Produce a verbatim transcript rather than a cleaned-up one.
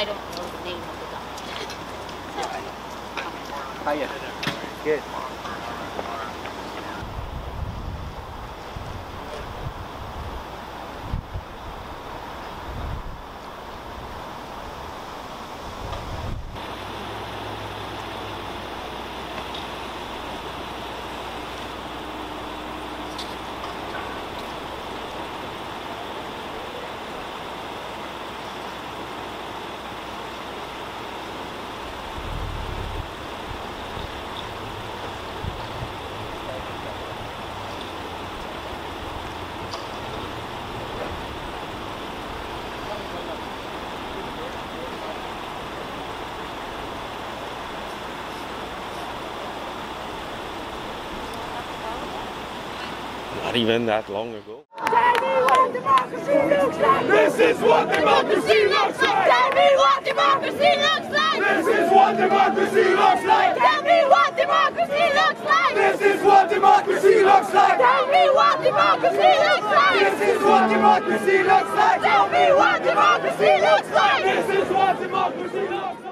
I don't know the name of the document. So, Hiya. Good. Not even that long ago. Tell me what democracy looks like! This is what democracy looks like! Tell me what democracy looks like! This is what democracy looks like! Tell me what democracy looks like! This is what democracy looks like! Tell me what democracy looks like! This is what democracy looks like! Tell me what democracy looks like! This is what democracy looks like!